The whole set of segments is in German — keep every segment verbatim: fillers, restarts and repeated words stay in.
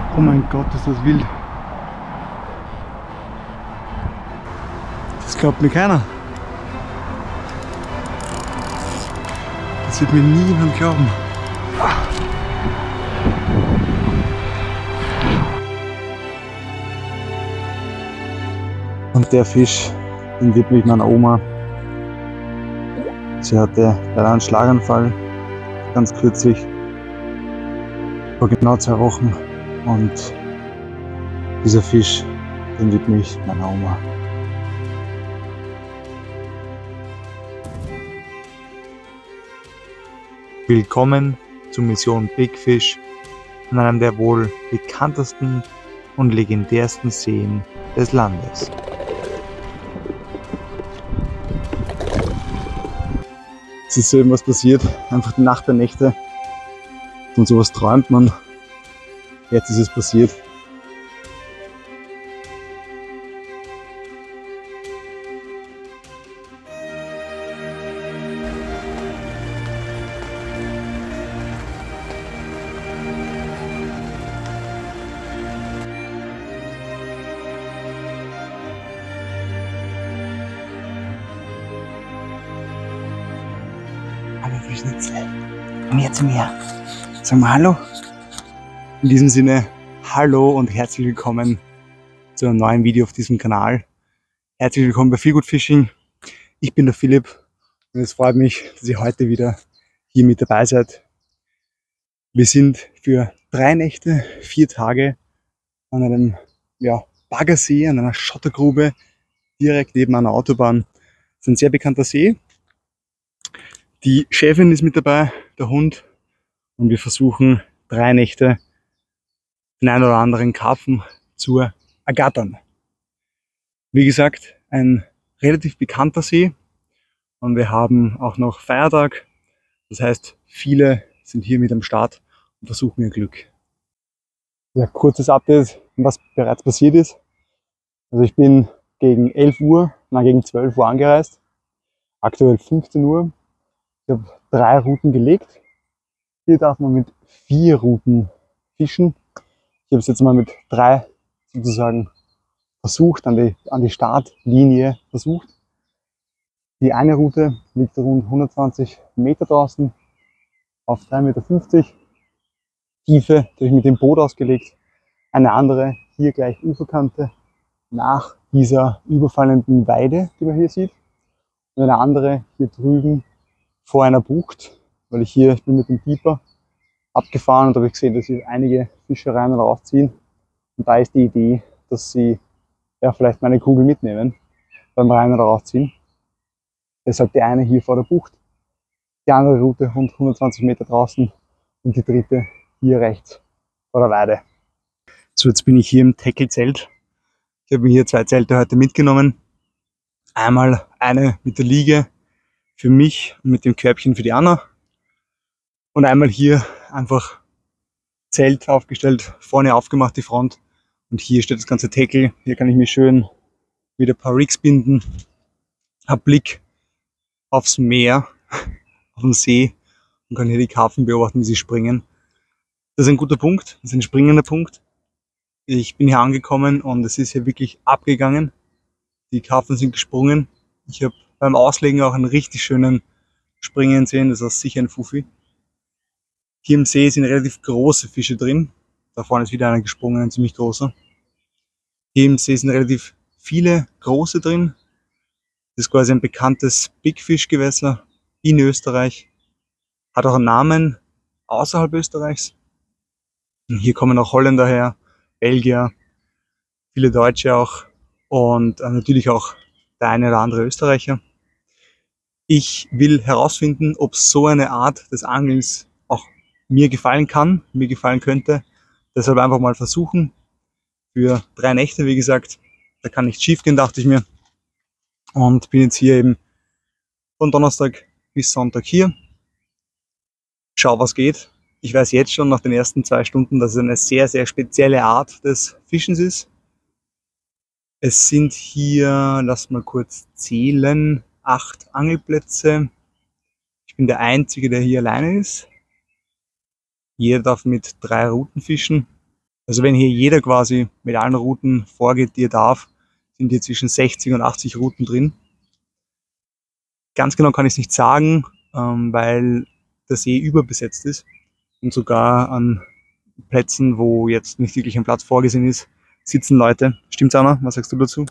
Oh mein Gott, ist das wild. Das glaubt mir keiner. Das wird mir niemand glauben. Und der Fisch, den widme ich meiner Oma. Sie hatte leider einen Schlaganfall, ganz kürzlich, vor genau zwei Wochen. Und dieser Fisch, den widme ich meiner Oma. Willkommen zur Mission Big Fish an einem der wohl bekanntesten und legendärsten Seen des Landes. Es ist so eben was passiert, einfach die Nacht der Nächte. Von sowas träumt man. Jetzt ist es passiert. Hallo Fischnitzel, komm her zu mir. Sag mal Hallo. In diesem Sinne, hallo und herzlich willkommen zu einem neuen Video auf diesem Kanal. Herzlich willkommen bei Feel Good Fishing. Ich bin der Philipp und es freut mich, dass ihr heute wieder hier mit dabei seid. Wir sind für drei Nächte, vier Tage an einem ja, Baggersee, an einer Schottergrube direkt neben einer Autobahn. Das ist ein sehr bekannter See. Die Chefin ist mit dabei, der Hund, und wir versuchen drei Nächte den einen oder anderen Karpfen zu ergattern. Wie gesagt, ein relativ bekannter See und wir haben auch noch Feiertag. Das heißt, viele sind hier mit am Start und versuchen ihr Glück. Ja, kurzes Update, was bereits passiert ist. Also ich bin gegen elf Uhr, nein, gegen zwölf Uhr angereist. Aktuell fünfzehn Uhr. Ich habe drei Routen gelegt. Hier darf man mit vier Routen fischen. Ich habe es jetzt mal mit drei sozusagen versucht, an die, an die Startlinie versucht. Die eine Route liegt rund hundertzwanzig Meter draußen auf drei Meter fünfzig Tiefe, die habe ich mit dem Boot ausgelegt. Eine andere hier gleich Uferkante nach dieser überfallenden Weide, die man hier sieht. Und eine andere hier drüben vor einer Bucht, weil ich hier, ich bin mit dem Pieper abgefahren und da habe ich gesehen, dass hier einige Fische rein und rausziehen. Und da ist die Idee, dass sie ja vielleicht meine Kugel mitnehmen beim rein oder rausziehen. Deshalb die eine hier vor der Bucht, die andere Route rund hundertzwanzig Meter draußen und die dritte hier rechts vor der Weide. So, jetzt bin ich hier im Tackle-Zelt. Ich habe mir hier zwei Zelte heute mitgenommen. Einmal eine mit der Liege für mich und mit dem Körbchen für die Anna. Und einmal hier einfach Zelt aufgestellt, vorne aufgemacht die Front. Und hier steht das ganze Tackle. Hier kann ich mich schön wieder ein paar Rigs binden. Hab Blick aufs Meer, auf den See und kann hier die Karpfen beobachten, wie sie springen. Das ist ein guter Punkt, das ist ein springender Punkt. Ich bin hier angekommen und es ist hier wirklich abgegangen. Die Karpfen sind gesprungen. Ich habe beim Auslegen auch einen richtig schönen Springen sehen, das ist sicher ein Fuffi. Hier im See sind relativ große Fische drin. Da vorne ist wieder einer gesprungen, ein ziemlich großer. Hier im See sind relativ viele große drin. Das ist quasi ein bekanntes Big Fish Gewässer in Österreich. Hat auch einen Namen außerhalb Österreichs. Und hier kommen auch Holländer her, Belgier, viele Deutsche auch und natürlich auch der eine oder andere Österreicher. Ich will herausfinden, ob so eine Art des Angelns auch mir gefallen kann, mir gefallen könnte. Deshalb einfach mal versuchen. Für drei Nächte, wie gesagt, da kann nichts schief gehen, dachte ich mir. Und bin jetzt hier eben von Donnerstag bis Sonntag hier. Schau, was geht. Ich weiß jetzt schon nach den ersten zwei Stunden, dass es eine sehr, sehr spezielle Art des Fischens ist. Es sind hier, lass mal kurz zählen, acht Angelplätze. Ich bin der Einzige, der hier alleine ist. Jeder darf mit drei Routen fischen. Also wenn hier jeder quasi mit allen Routen vorgeht, die er darf, sind hier zwischen sechzig und achtzig Routen drin. Ganz genau kann ich es nicht sagen, ähm, weil der See überbesetzt ist und sogar an Plätzen, wo jetzt nicht wirklich ein Platz vorgesehen ist, sitzen Leute. Stimmt's, Anna? Was sagst du dazu?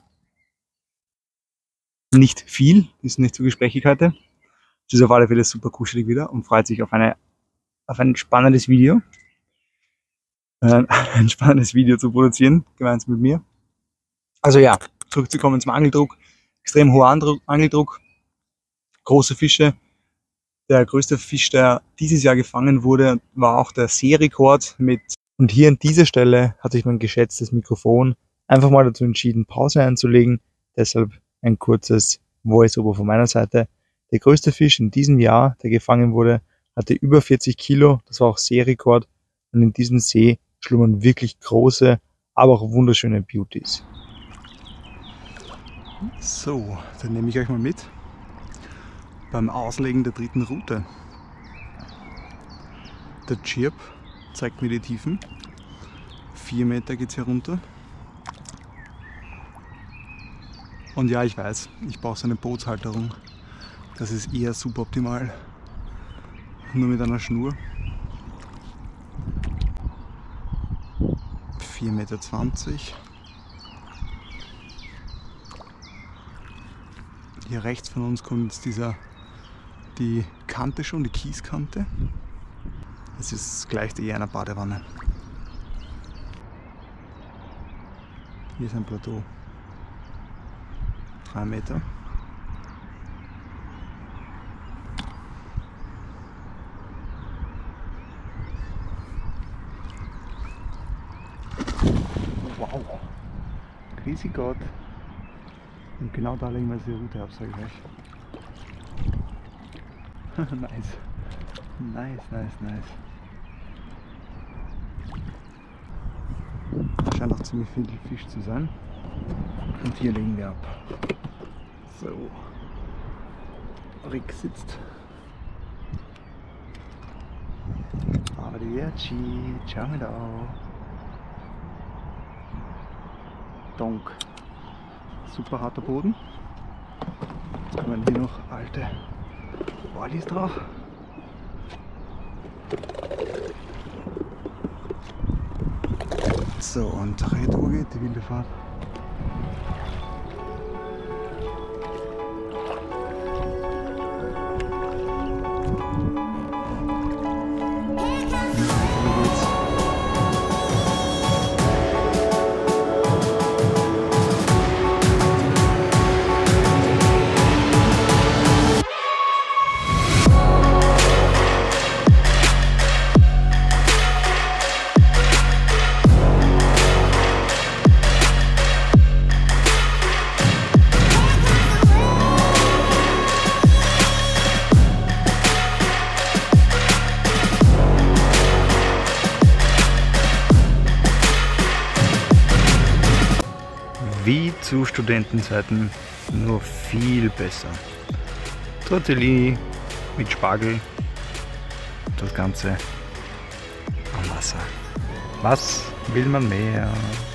Nicht viel, ist nicht so gesprächig heute. Es ist auf alle Fälle super kuschelig wieder und freut sich auf, eine, auf ein spannendes Video. Äh, ein spannendes Video zu produzieren, gemeinsam mit mir. Also ja, zurückzukommen zum Angeldruck. Extrem hoher Andruck, Angeldruck, große Fische. Der größte Fisch, der dieses Jahr gefangen wurde, war auch der Seerekord mit. Und hier an dieser Stelle hat sich mein geschätztes Mikrofon einfach mal dazu entschieden, Pause einzulegen. Deshalb ein kurzes Voice-Over von meiner Seite. Der größte Fisch in diesem Jahr, der gefangen wurde, hatte über vierzig Kilo. Das war auch Seerekord. Und in diesem See schlummern wirklich große, aber auch wunderschöne Beauties. So, dann nehme ich euch mal mit beim Auslegen der dritten Route. Der Chirp zeigt mir die Tiefen. Vier Meter geht es hier runter. Und ja, ich weiß, ich brauche so eine Bootshalterung. Das ist eher suboptimal. Nur mit einer Schnur. vier Meter zwanzig. Hier rechts von uns kommt jetzt dieser, die Kante schon, die Kieskante. Es ist gleich eher einer Badewanne. Hier ist ein Plateau. Drei Meter. Wow! Grüßi Gott! Und genau da legen wir jetzt die Route ab, sage ich euch. Nice. Nice, nice, nice. Scheint auch ziemlich viel Fisch zu sein. Und hier legen wir ab. So. Rick sitzt. Arrivederci. Ciao mit auch. Donk. Super harter Boden. Jetzt kommen hier noch alte Wallis drauf. So, und retour geht die wilde Fahrt. Wie zu Studentenzeiten, nur viel besser. Tortellini mit Spargel, das Ganze am Wasser. Was will man mehr?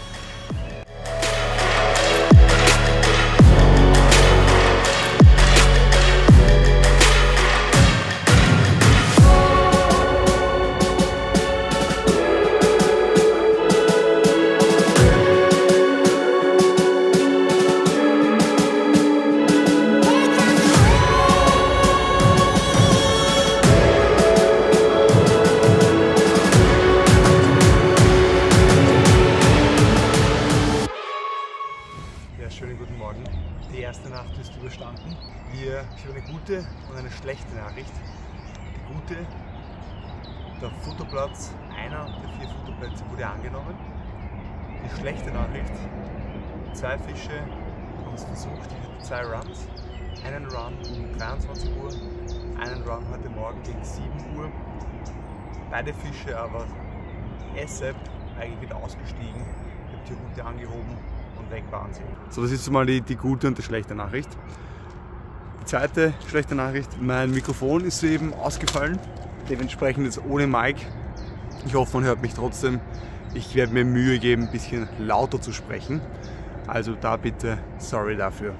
Schönen guten Morgen. Die erste Nacht ist überstanden. Wir, ich habe eine gute und eine schlechte Nachricht. Die gute, der Futterplatz, einer der vier Futterplätze wurde angenommen. Die schlechte Nachricht, zwei Fische haben es versucht, ich hatte zwei Runs. Einen Run um dreiundzwanzig Uhr, einen Run heute Morgen gegen sieben Uhr. Beide Fische aber ASAP eigentlich wieder ausgestiegen. Ich habe die Route angehoben und weg waren sie. So, das ist mal die, die gute und die schlechte Nachricht. Die zweite schlechte Nachricht, mein Mikrofon ist soeben ausgefallen, dementsprechend jetzt ohne Mic. Ich hoffe, man hört mich trotzdem. Ich werde mir Mühe geben, ein bisschen lauter zu sprechen. Also da bitte sorry dafür.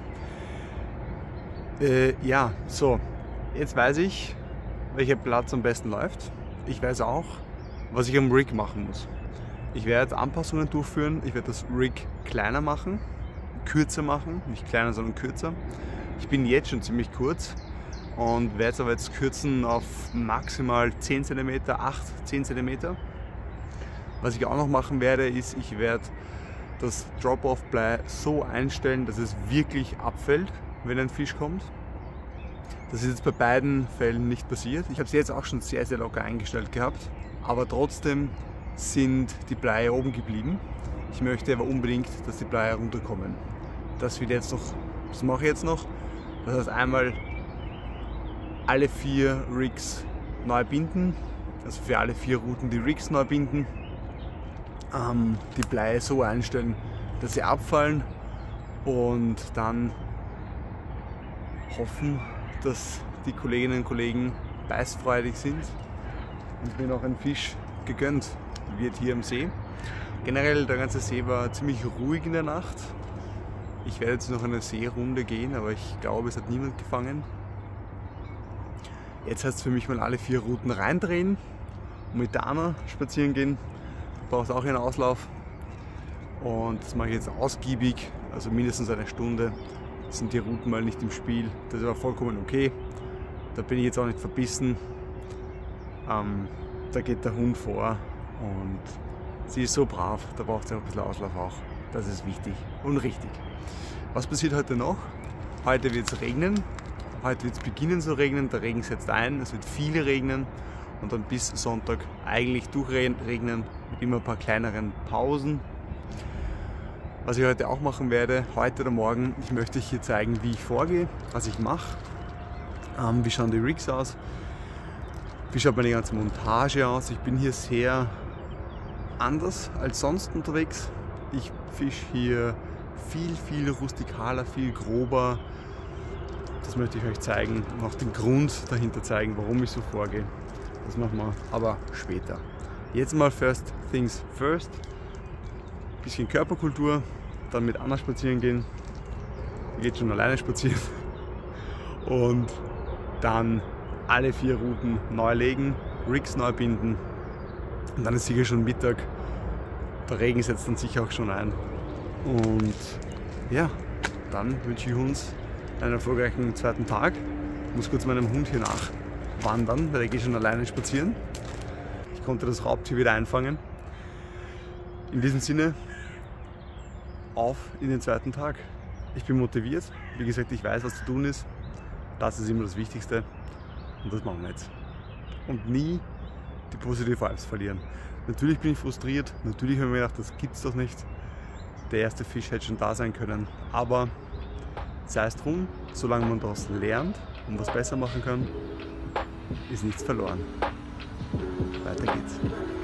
Äh, ja, so, jetzt weiß ich, welcher Platz am besten läuft. Ich weiß auch, was ich am Rig machen muss. Ich werde Anpassungen durchführen. Ich werde das Rig kleiner machen, kürzer machen, nicht kleiner, sondern kürzer. Ich bin jetzt schon ziemlich kurz und werde es aber jetzt kürzen auf maximal zehn Zentimeter, acht, zehn Zentimeter. Was ich auch noch machen werde, ist, ich werde das Drop-Off-Blei so einstellen, dass es wirklich abfällt, wenn ein Fisch kommt. Das ist jetzt bei beiden Fällen nicht passiert. Ich habe es jetzt auch schon sehr, sehr locker eingestellt gehabt, aber trotzdem sind die Bleie oben geblieben. Ich möchte aber unbedingt, dass die Bleie runterkommen. Das wird jetzt noch, das mache ich jetzt noch. Das heißt, einmal alle vier Rigs neu binden, also für alle vier Routen die Rigs neu binden, ähm, die Bleie so einstellen, dass sie abfallen und dann hoffen, dass die Kolleginnen und Kollegen beißfreudig sind und mir noch ein Fisch gegönnt wird hier am See. Generell, der ganze See war ziemlich ruhig in der Nacht. Ich werde jetzt noch eine Seerunde gehen, aber ich glaube, es hat niemand gefangen. Jetzt heißt es für mich mal alle vier Routen reindrehen und mit der Anna spazieren gehen. Du brauchst auch einen Auslauf und das mache ich jetzt ausgiebig, also mindestens eine Stunde. Sind die Routen mal nicht im Spiel, das ist aber vollkommen okay. Da bin ich jetzt auch nicht verbissen. Ähm, da geht der Hund vor und sie ist so brav, da braucht sie auch ein bisschen Auslauf auch. Das ist wichtig und richtig. Was passiert heute noch? Heute wird es regnen. Heute wird es beginnen zu regnen. Der Regen setzt ein. Es wird viel regnen und dann bis Sonntag eigentlich durchregnen mit immer ein paar kleineren Pausen. Was ich heute auch machen werde, heute oder morgen, ich möchte euch hier zeigen, wie ich vorgehe, was ich mache, ähm, wie schauen die Rigs aus, wie schaut meine ganze Montage aus. Ich bin hier sehr anders als sonst unterwegs. Ich fische hier viel, viel rustikaler, viel grober. Das möchte ich euch zeigen und auch den Grund dahinter zeigen, warum ich so vorgehe. Das machen wir aber später. Jetzt mal first things first. Bisschen Körperkultur, dann mit Anna spazieren gehen. Die geht schon alleine spazieren. Und dann alle vier Routen neu legen, Rigs neu binden. Und dann ist sicher schon Mittag. Der Regen setzt dann sicher auch schon ein. Und ja, dann wünsche ich uns einen erfolgreichen zweiten Tag. Ich muss kurz meinem Hund hier nachwandern, weil er geht schon alleine spazieren. Ich konnte das Raubtier wieder einfangen. In diesem Sinne, auf in den zweiten Tag. Ich bin motiviert. Wie gesagt, ich weiß, was zu tun ist. Das ist immer das Wichtigste. Und das machen wir jetzt. Und nie die Positive Vibes verlieren. Natürlich bin ich frustriert. Natürlich habe ich mir gedacht, das gibt's doch nicht. Der erste Fisch hätte schon da sein können. Aber sei es drum, solange man daraus lernt und was besser machen kann, ist nichts verloren. Weiter geht's.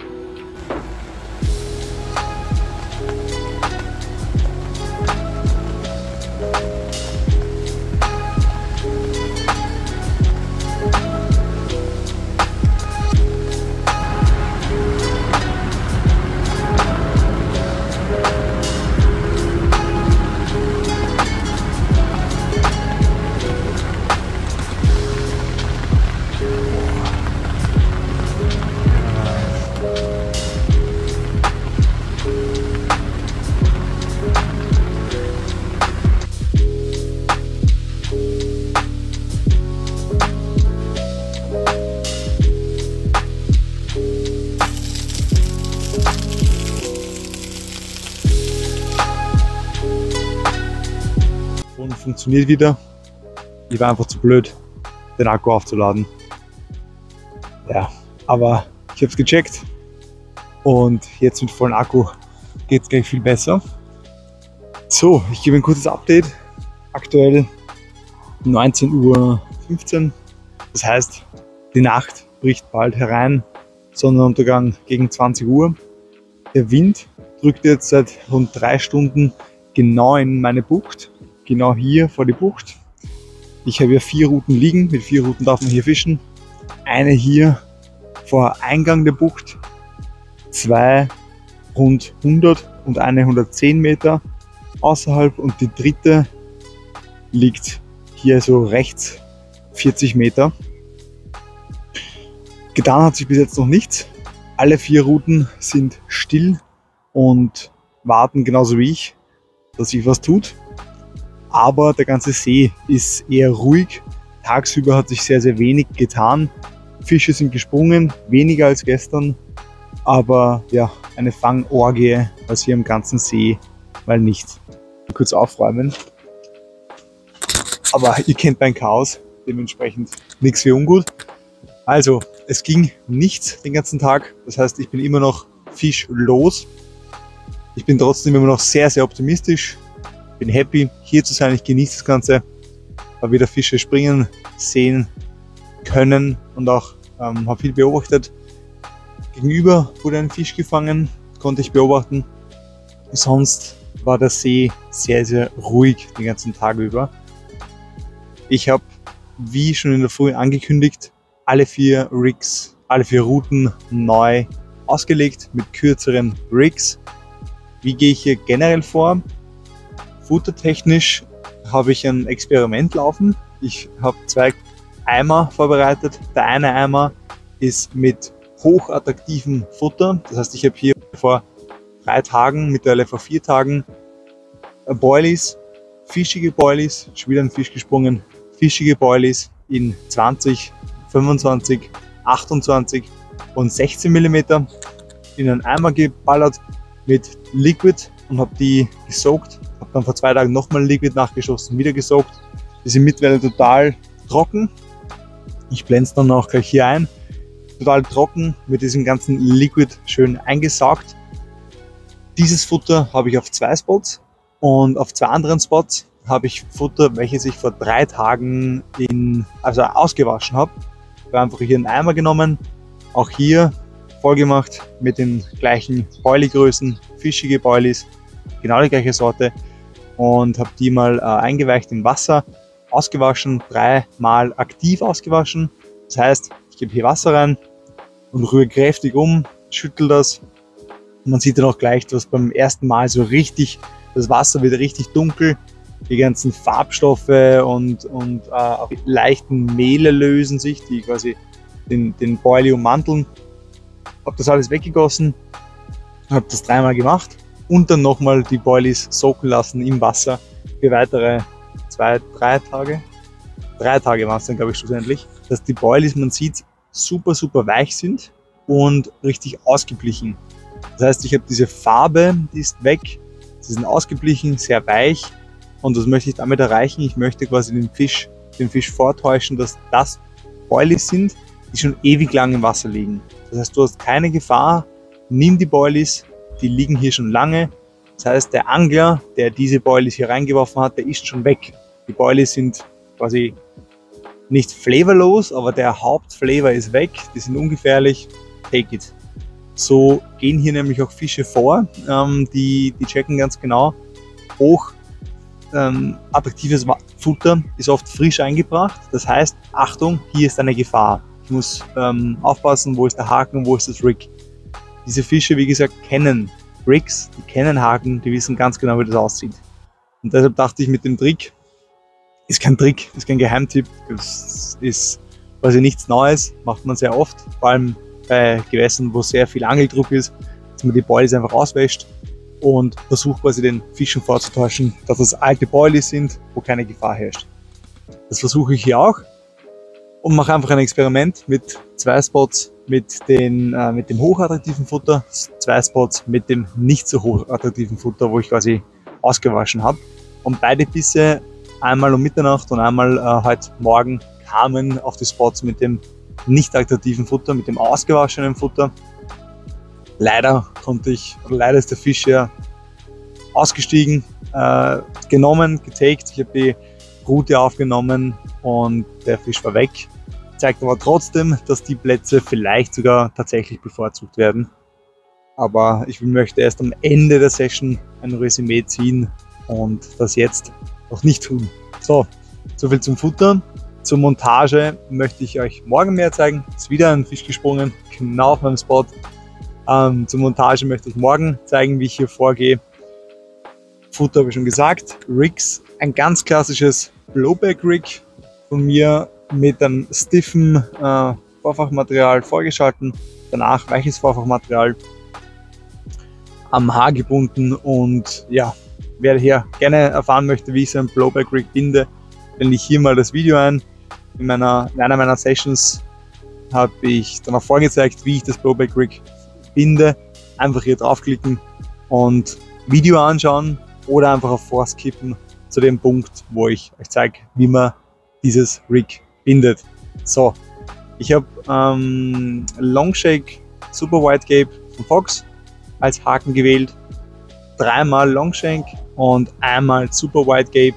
Funktioniert wieder. Ich war einfach zu blöd, den Akku aufzuladen. Ja, aber ich habe es gecheckt und jetzt mit vollem Akku geht es gleich viel besser. So, ich gebe ein kurzes Update. Aktuell neunzehn Uhr fünfzehn. Das heißt, die Nacht bricht bald herein. Sonnenuntergang gegen zwanzig Uhr. Der Wind drückt jetzt seit rund drei Stunden genau in meine Bucht. Genau hier vor die Bucht. Ich habe hier vier Routen liegen. Mit vier Routen darf man hier fischen. Eine hier vor Eingang der Bucht. Zwei rund hundert und eine hundertzehn Meter außerhalb und die dritte liegt hier so rechts vierzig Meter. Getan hat sich bis jetzt noch nichts. Alle vier Routen sind still und warten genauso wie ich, dass sich was tut. Aber der ganze See ist eher ruhig. Tagsüber hat sich sehr, sehr wenig getan. Fische sind gesprungen, weniger als gestern. Aber ja, eine Fangorgie was hier im ganzen See mal nicht. Kurz aufräumen. Aber ihr kennt mein Chaos, dementsprechend nichts für ungut. Also, es ging nichts den ganzen Tag. Das heißt, ich bin immer noch fischlos. Ich bin trotzdem immer noch sehr, sehr optimistisch. Bin happy, hier zu sein. Ich genieße das Ganze. Habe wieder Fische springen, sehen können und auch ähm, habe viel beobachtet. Gegenüber wurde ein Fisch gefangen, konnte ich beobachten. Sonst war der See sehr, sehr ruhig den ganzen Tag über. Ich habe, wie schon in der Früh angekündigt, alle vier Rigs, alle vier Routen neu ausgelegt mit kürzeren Rigs. Wie gehe ich hier generell vor? Futtertechnisch habe ich ein Experiment laufen. Ich habe zwei Eimer vorbereitet. Der eine Eimer ist mit hochattraktivem Futter. Das heißt, ich habe hier vor drei Tagen, mittlerweile vor vier Tagen, Boilies, fischige Boilies, schon wieder ein Fisch gesprungen, fischige Boilies in zwanzig, fünfundzwanzig, achtundzwanzig und sechzehn Millimeter in einen Eimer geballert mit Liquid und habe die gesaugt. Habe dann vor zwei Tagen nochmal Liquid nachgeschossen, wieder gesaugt. Die sind mittlerweile total trocken. Ich blende es dann auch gleich hier ein. Total trocken, mit diesem ganzen Liquid schön eingesaugt. Dieses Futter habe ich auf zwei Spots und auf zwei anderen Spots habe ich Futter, welches ich vor drei Tagen in, also ausgewaschen habe. Ich habe einfach hier einen Eimer genommen, auch hier voll gemacht mit den gleichen Boilie-Größen, fischige Boilies, genau die gleiche Sorte und habe die mal äh, eingeweicht im Wasser, ausgewaschen, dreimal aktiv ausgewaschen. Das heißt, ich gebe hier Wasser rein und rühre kräftig um, schüttel das. Und man sieht dann auch gleich, dass beim ersten Mal so richtig, das Wasser wird richtig dunkel, die ganzen Farbstoffe und, und äh, auch leichten Mehle lösen sich, die quasi den, den Boilie ummanteln. Habe das alles weggegossen, habe das dreimal gemacht und dann nochmal die Boilies soaken lassen im Wasser für weitere zwei, drei Tage. Drei Tage waren es dann, glaube ich, schlussendlich. Dass die Boilies, man sieht, super, super weich sind und richtig ausgeblichen. Das heißt, ich habe diese Farbe, die ist weg, sie sind ausgeblichen, sehr weich und das möchte ich damit erreichen. Ich möchte quasi den Fisch, den Fisch vortäuschen, dass das Boilies sind, die schon ewig lang im Wasser liegen. Das heißt, du hast keine Gefahr, nimm die Boilies, die liegen hier schon lange. Das heißt, der Angler, der diese Boilies hier reingeworfen hat, der ist schon weg. Die Boilies sind quasi nicht flavorlos, aber der Hauptflavor ist weg, die sind ungefährlich, take it. So gehen hier nämlich auch Fische vor, ähm, die, die checken ganz genau, hoch ähm, attraktives Futter ist oft frisch eingebracht, das heißt, Achtung, hier ist eine Gefahr. Ich muss ähm, aufpassen, wo ist der Haken, wo ist das Rig. Diese Fische, wie gesagt, kennen Rigs, die kennen Haken, die wissen ganz genau, wie das aussieht. Und deshalb dachte ich mit dem Trick, ist kein Trick, ist kein Geheimtipp, das ist quasi nichts Neues, macht man sehr oft, vor allem bei Gewässern, wo sehr viel Angeldruck ist, dass man die Boilies einfach auswäscht und versucht quasi den Fischen vorzutäuschen, dass das alte Boilies sind, wo keine Gefahr herrscht. Das versuche ich hier auch und mache einfach ein Experiment mit zwei Spots mit, den, äh, mit dem hochattraktiven Futter, zwei Spots mit dem nicht so hochattraktiven Futter, wo ich quasi ausgewaschen habe. Und beide Bisse, einmal um Mitternacht und einmal äh, heute Morgen, kamen auf die Spots mit dem nicht attraktiven Futter, mit dem ausgewaschenen Futter. Leider konnte ich, oder leider ist der Fisch ja ausgestiegen, äh, genommen, getaked. Ich habe die Route aufgenommen und der Fisch war weg. Zeigt aber trotzdem, dass die Plätze vielleicht sogar tatsächlich bevorzugt werden. Aber ich möchte erst am Ende der Session ein Resümee ziehen und das jetzt noch nicht tun. So, soviel zum Futter. Zur Montage möchte ich euch morgen mehr zeigen. Es ist wieder ein Fisch gesprungen, genau auf meinem Spot. Ähm, zur Montage möchte ich morgen zeigen, wie ich hier vorgehe. Futter habe ich schon gesagt. Rigs, ein ganz klassisches Blowback-Rig von mir mit einem stiffen äh, Vorfachmaterial vorgeschalten, danach weiches Vorfachmaterial am Haar gebunden und ja, wer hier gerne erfahren möchte, wie ich so ein Blowback-Rig binde, blende ich hier mal das Video ein. In, meiner, in einer meiner Sessions habe ich dann auch vorgezeigt, wie ich das Blowback-Rig binde. Einfach hier draufklicken und Video anschauen oder einfach auf Vorskippen zu dem Punkt, wo ich euch zeige, wie man dieses Rig bindet. So, ich habe ähm, Longshake Super Wide Gape von Fox als Haken gewählt, dreimal Longshank und einmal Super Wide Gape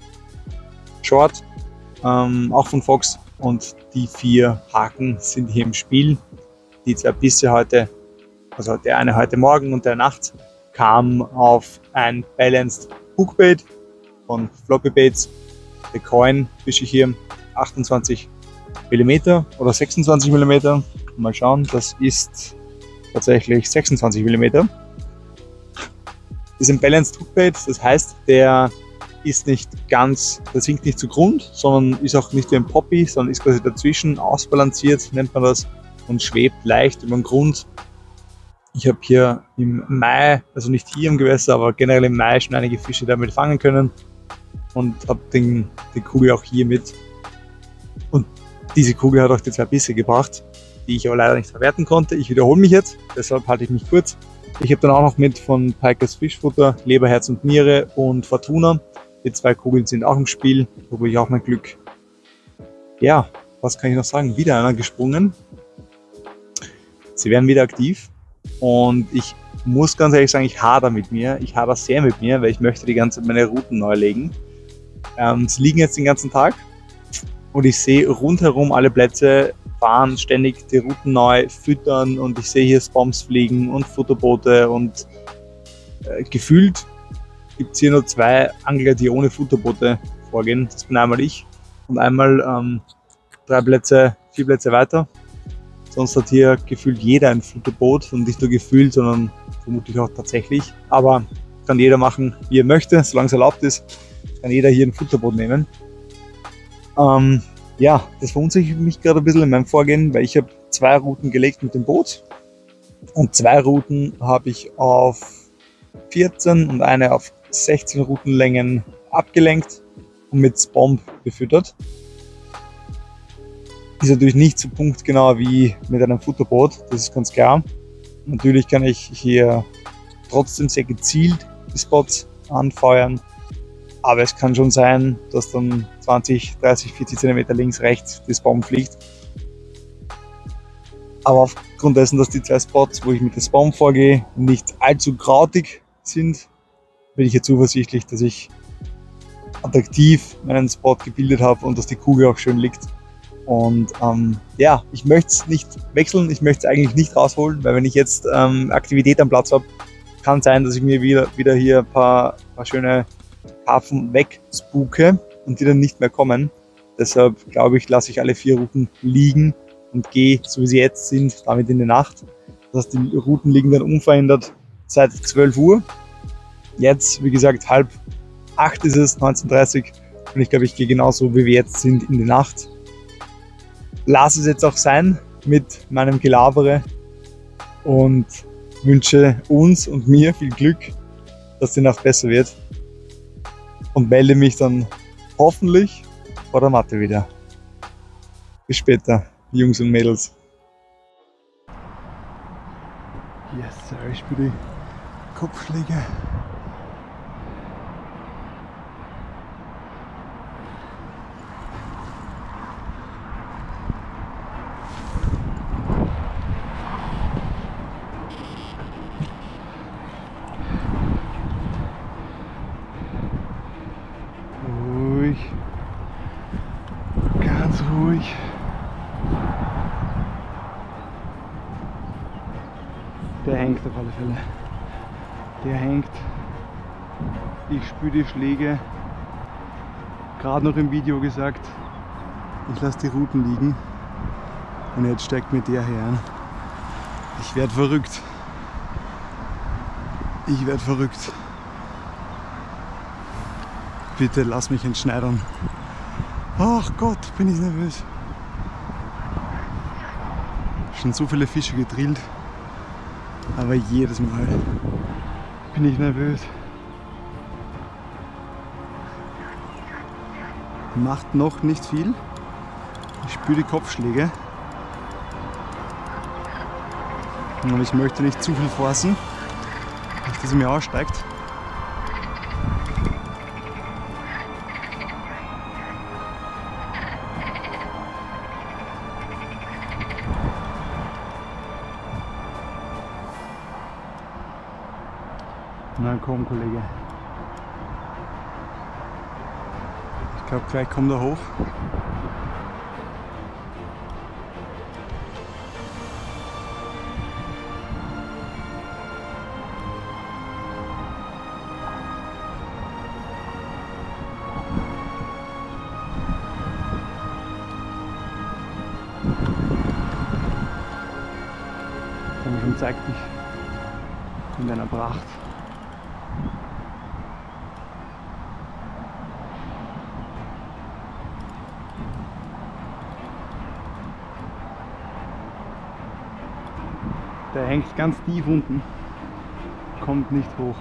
Short, ähm, auch von Fox, und die vier Haken sind hier im Spiel. Die zwei Bisse heute, also der eine heute Morgen und der Nacht, kam auf ein Balanced Hookbait von Floppy Baits. Der Coin fische ich hier achtundzwanzig Millimeter oder sechsundzwanzig Millimeter. Mal schauen, das ist tatsächlich sechsundzwanzig Millimeter. Das ist ein Balanced Hookbait, das heißt, der ist nicht ganz, der sinkt nicht zu Grund, sondern ist auch nicht wie ein Poppy, sondern ist quasi dazwischen, ausbalanciert nennt man das, und schwebt leicht über den Grund. Ich habe hier im Mai, also nicht hier im Gewässer, aber generell im Mai schon einige Fische damit fangen können und habe den, die Kugel auch hier mit. Und diese Kugel hat auch die zwei Bisse gebracht, die ich aber leider nicht verwerten konnte. Ich wiederhole mich jetzt, deshalb halte ich mich kurz. Ich habe dann auch noch mit von Pikers Fischfutter Leber, Herz und Niere und Fortuna. Die zwei Kugeln sind auch im Spiel, probiere ich auch mein Glück. Ja, was kann ich noch sagen? Wieder einer gesprungen. Sie werden wieder aktiv. Und ich muss ganz ehrlich sagen, ich hader mit mir. Ich hader sehr mit mir, weil ich möchte die ganze Zeit meine Routen neu legen. Ähm, sie liegen jetzt den ganzen Tag und ich sehe rundherum alle Plätze fahren ständig die Routen neu, füttern, und ich sehe hier Spoms fliegen und Futterboote, und äh, gefühlt gibt es hier nur zwei Angler, die ohne Futterboote vorgehen. Das bin einmal ich und einmal ähm, drei Plätze, vier Plätze weiter. Sonst hat hier gefühlt jeder ein Futterboot, und nicht nur gefühlt, sondern vermutlich auch tatsächlich. Aber kann jeder machen, wie er möchte, solange es erlaubt ist, kann jeder hier ein Futterboot nehmen. Ähm, ja, das verunsichert mich gerade ein bisschen in meinem Vorgehen, weil ich habe zwei Routen gelegt mit dem Boot und zwei Routen habe ich auf vierzehn und eine auf sechzehn Routenlängen abgelenkt und mit Spomb befüttert. Ist natürlich nicht so punktgenau wie mit einem Futterboot, das ist ganz klar. Natürlich kann ich hier trotzdem sehr gezielt die Spots anfeuern, aber es kann schon sein, dass dann zwanzig, dreißig, vierzig Zentimeter links, rechts die Spawn fliegt. Aber aufgrund dessen, dass die zwei Spots, wo ich mit der Spawn vorgehe, nicht allzu krautig sind, bin ich hier zuversichtlich, dass ich attraktiv meinen Spot gebildet habe und dass die Kugel auch schön liegt. Und ähm, ja, ich möchte es nicht wechseln, ich möchte es eigentlich nicht rausholen, weil wenn ich jetzt ähm, Aktivität am Platz habe, kann sein, dass ich mir wieder, wieder hier ein paar, paar schöne Karpfen wegspuke und die dann nicht mehr kommen. Deshalb glaube ich, lasse ich alle vier Routen liegen und gehe, so wie sie jetzt sind, damit in die Nacht. Das heißt, die Routen liegen dann unverändert seit zwölf Uhr. Jetzt, wie gesagt, halb acht ist es, neunzehn Uhr dreißig, und ich glaube, ich gehe genauso, wie wir jetzt sind, in die Nacht. Lass es jetzt auch sein mit meinem Gelabere und wünsche uns und mir viel Glück, dass die Nacht besser wird, und melde mich dann hoffentlich vor der Matte wieder. Bis später, Jungs und Mädels. Yes, sir, ich spüre die Kopfschläge. Ruhig, ganz ruhig. Der hängt auf alle Fälle. Der hängt. Ich spüre die Schläge. Gerade noch im Video gesagt, ich lasse die Routen liegen. Und jetzt steigt mir der her an. Ich werde verrückt. Ich werde verrückt. Bitte lass mich entschneidern. Ach Gott, bin ich nervös. Schon so viele Fische gedrillt, aber jedes Mal bin ich nervös. Macht noch nicht viel. Ich spüre die Kopfschläge. Und ich möchte nicht zu viel forcen, nicht dass er mir aussteigt. Na komm, Kollege. Ich glaube, gleich kommt er hoch. Komm schon, zeig dich in deiner Pracht. Der hängt ganz tief unten, kommt nicht hoch.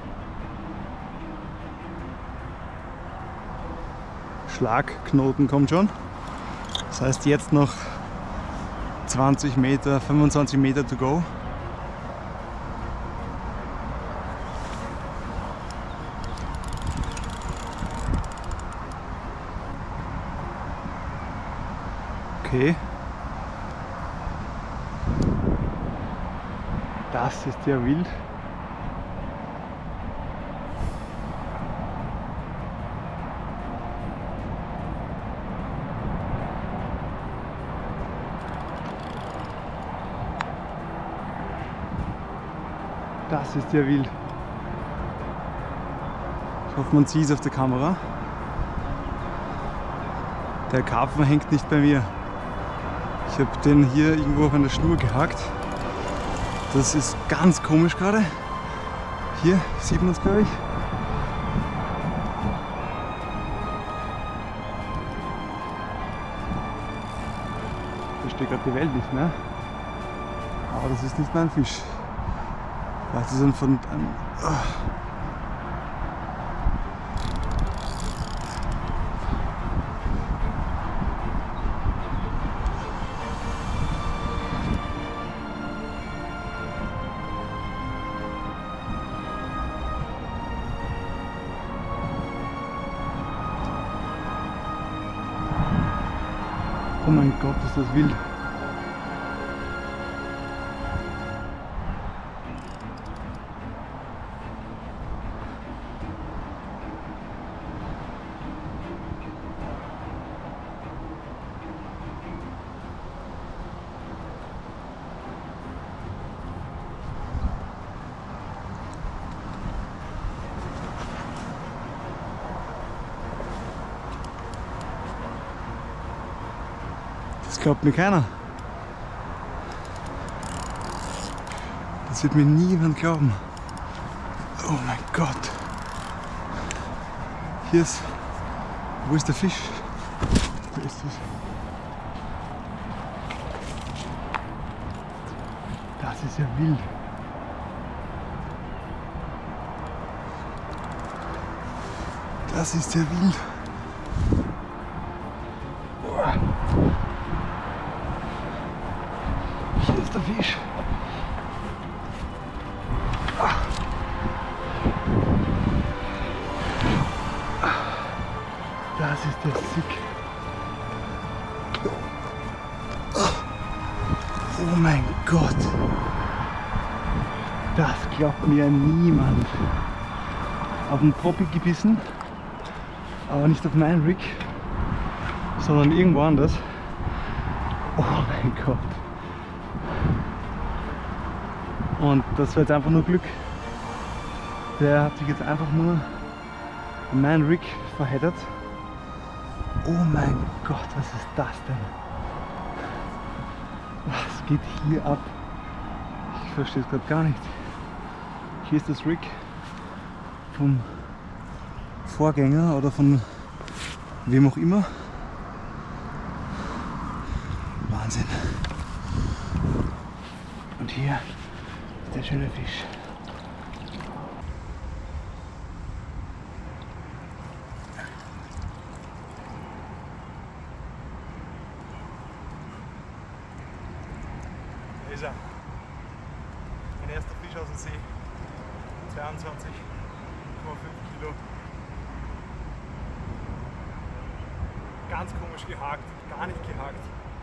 Schlagknoten kommt schon. Das heißt jetzt noch zwanzig Meter, fünfundzwanzig Meter to go. Okay. Das ist ja wild. Das ist ja wild. Ich hoffe, man sieht es auf der Kamera. Der Karpfen hängt nicht bei mir. Ich habe den hier irgendwo auf einer Schnur gehackt. Das ist ganz komisch gerade. Hier sieht man es, glaube ich. Da steht gerade die Welt nicht mehr. Aber das ist nicht mein Fisch. Das ist ein von ein, oh. Oh mein Gott, ist das wild. Das glaubt mir keiner. Das wird mir niemand glauben. Oh mein Gott. Hier ist... Wo ist der Fisch? Wo ist das? Das ist ja wild. Das ist ja wild. Hier ist der Fisch. Das ist der Sick. Oh mein Gott. Das glaubt mir niemand. Auf den Poppy gebissen, aber nicht auf meinen Rig, sondern irgendwo anders. Oh mein Gott. Und das war jetzt einfach nur Glück. Der hat sich jetzt einfach nur in meinen Rig verheddert. Oh mein Gott, was ist das denn? Was geht hier ab? Ich verstehe es gerade gar nicht. Hier ist das Rig vom Vorgänger oder von wem auch immer. Wahnsinn. Und hier ist der schöne Fisch. Da ist er. Mein erster Fisch aus dem See. zweiundzwanzig Komma fünf Kilo. Ganz komisch gehakt, gar nicht gehakt.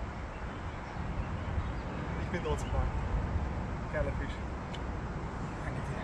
Ich bin trotzdem da. Geiler Fisch. Danke dir.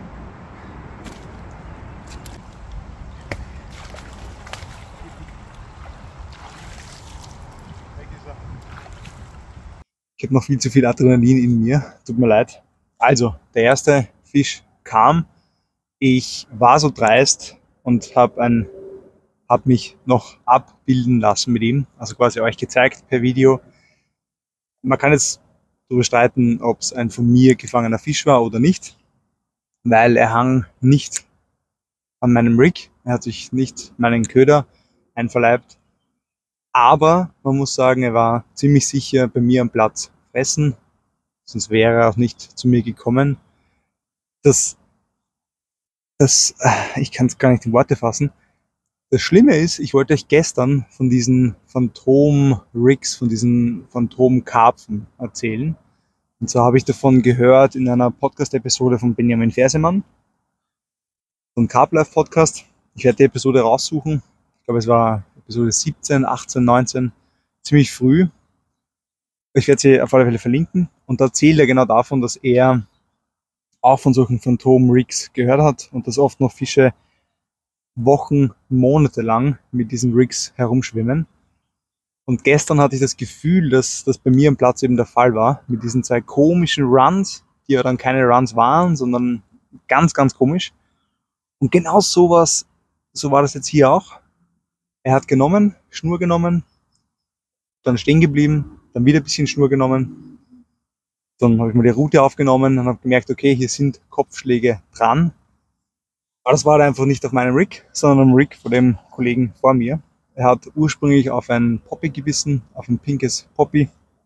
Weg ist er. Ich habe noch viel zu viel Adrenalin in mir. Tut mir leid. Also, der erste Fisch kam. Ich war so dreist und habe ein habe mich noch abbilden lassen mit ihm, also quasi euch gezeigt per Video. Man kann jetzt darüber streiten, ob es ein von mir gefangener Fisch war oder nicht, weil er hang nicht an meinem Rig, er hat sich nicht meinen Köder einverleibt, aber man muss sagen, er war ziemlich sicher bei mir am Platz fressen, sonst wäre er auch nicht zu mir gekommen. Das, das, ich kann es gar nicht in Worte fassen. Das Schlimme ist, ich wollte euch gestern von diesen Phantom-Rigs, von diesen Phantom-Karpfen erzählen. Und so habe ich davon gehört in einer Podcast-Episode von Benjamin Fersemann, von Carp Life Podcast. Ich werde die Episode raussuchen. Ich glaube, es war Episode siebzehn, achtzehn, neunzehn, ziemlich früh. Ich werde sie auf alle Fälle verlinken. Und da erzählt er genau davon, dass er auch von solchen Phantom-Rigs gehört hat und dass oft noch Fische Wochen, Monate lang mit diesen Rigs herumschwimmen. Und gestern hatte ich das Gefühl, dass das bei mir am Platz eben der Fall war, mit diesen zwei komischen Runs, die ja dann keine Runs waren, sondern ganz, ganz komisch. Und genau sowas, so war das jetzt hier auch. Er hat genommen, Schnur genommen, dann stehen geblieben, dann wieder ein bisschen Schnur genommen. Dann habe ich mal die Route aufgenommen und habe gemerkt, okay, hier sind Kopfschläge dran. Aber das war einfach nicht auf meinem Rig, sondern am Rig von dem Kollegen vor mir. Er hat ursprünglich auf ein Poppy gebissen, auf ein pinkes Poppy.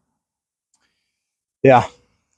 Ja,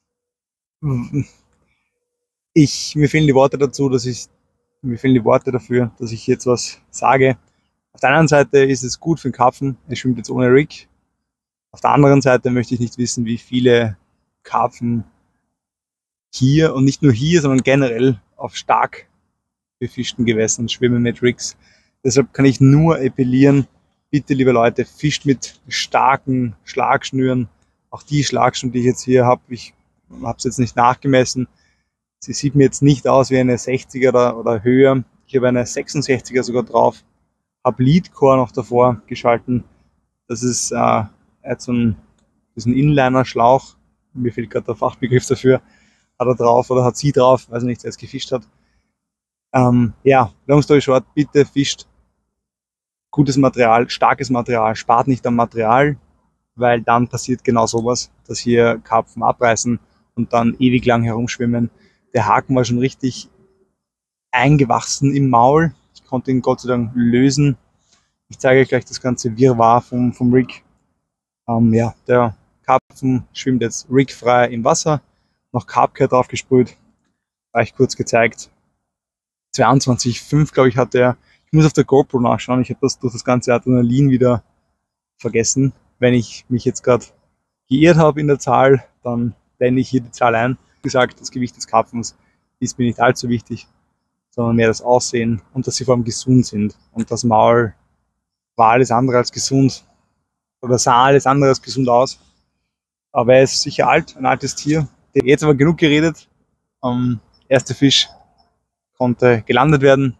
ich, mir fehlen die Worte dazu, dass ich, mir fehlen die Worte dafür, dass ich jetzt was sage. Auf der anderen Seite ist es gut für den Karpfen, er schwimmt jetzt ohne Rig. Auf der anderen Seite möchte ich nicht wissen, wie viele Karpfen hier und nicht nur hier, sondern generell auf stark befischten Gewässern schwimmen mit Rigs. Deshalb kann ich nur appellieren, bitte liebe Leute, fischt mit starken Schlagschnüren. Auch die Schlagschnur, die ich jetzt hier habe, ich habe es jetzt nicht nachgemessen. Sie sieht mir jetzt nicht aus wie eine sechziger oder, oder höher. Ich habe eine sechsundsechziger sogar drauf. Habe Leadcore noch davor geschalten. Das ist äh, so ein, das ist ein Inliner-Schlauch. Mir fehlt gerade der Fachbegriff dafür. Hat er drauf oder hat sie drauf, weiß nicht, wer es gefischt hat. Ähm, ja, long story short, bitte fischt gutes Material, starkes Material, spart nicht am Material, weil dann passiert genau sowas, dass hier Karpfen abreißen und dann ewig lang herumschwimmen. Der Haken war schon richtig eingewachsen im Maul. Ich konnte ihn Gott sei Dank lösen. Ich zeige euch gleich das ganze Wirrwarr vom, vom Rig. Ähm, ja, der Karpfen schwimmt jetzt rigfrei im Wasser, noch Carpcare drauf gesprüht, habe ich kurz gezeigt. zweiundzwanzig Komma fünf, glaube ich, hatte er. Ich muss auf der GoPro nachschauen. Ich habe das durch das ganze Adrenalin wieder vergessen. Wenn ich mich jetzt gerade geirrt habe in der Zahl, dann blende ich hier die Zahl ein. Wie gesagt, das Gewicht des Karpfens ist mir nicht allzu wichtig, sondern mehr das Aussehen und dass sie vor allem gesund sind. Und das Maul war alles andere als gesund oder sah alles andere als gesund aus. Aber er ist sicher alt, ein altes Tier. Jetzt aber genug geredet. Ähm, erster Fisch konnte gelandet werden.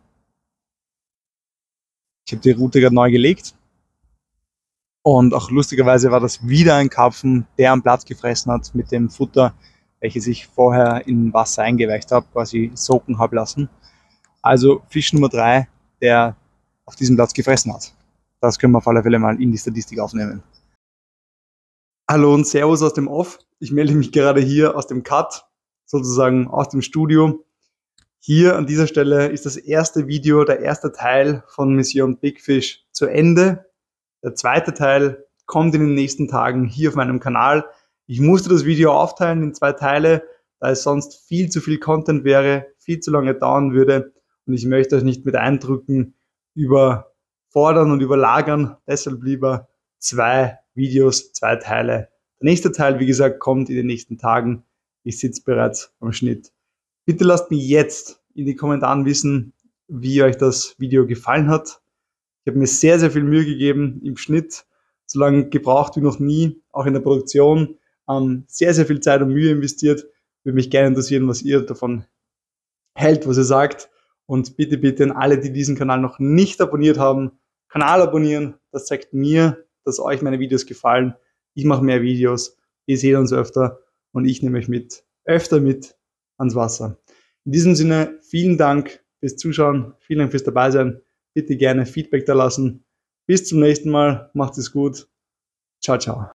Ich habe die Route gerade neu gelegt. Und auch lustigerweise war das wieder ein Karpfen, der am Platz gefressen hat mit dem Futter, welches ich vorher in Wasser eingeweicht habe, quasi soaken habe lassen. Also Fisch Nummer drei, der auf diesem Platz gefressen hat. Das können wir auf alle Fälle mal in die Statistik aufnehmen. Hallo und Servus aus dem Off. Ich melde mich gerade hier aus dem Cut, sozusagen aus dem Studio. Hier an dieser Stelle ist das erste Video, der erste Teil von Mission Big Fish zu Ende. Der zweite Teil kommt in den nächsten Tagen hier auf meinem Kanal. Ich musste das Video aufteilen in zwei Teile, da es sonst viel zu viel Content wäre, viel zu lange dauern würde und ich möchte euch nicht mit Eindrücken überfordern und überlagern. Deshalb lieber zwei Videos, zwei Teile. Der nächste Teil, wie gesagt, kommt in den nächsten Tagen. Ich sitze bereits am Schnitt. Bitte lasst mich jetzt in die Kommentaren wissen, wie euch das Video gefallen hat. Ich habe mir sehr, sehr viel Mühe gegeben im Schnitt, so lange gebraucht wie noch nie, auch in der Produktion, ähm, sehr, sehr viel Zeit und Mühe investiert. Würde mich gerne interessieren, was ihr davon hält, was ihr sagt. Und bitte, bitte an alle, die diesen Kanal noch nicht abonniert haben, Kanal abonnieren. Das zeigt mir, dass euch meine Videos gefallen. Ich mache mehr Videos, ihr seht uns öfter und ich nehme euch mit, öfter mit ans Wasser. In diesem Sinne, vielen Dank fürs Zuschauen, vielen Dank fürs Dabeisein. Bitte gerne Feedback da lassen. Bis zum nächsten Mal, macht es gut. Ciao, ciao.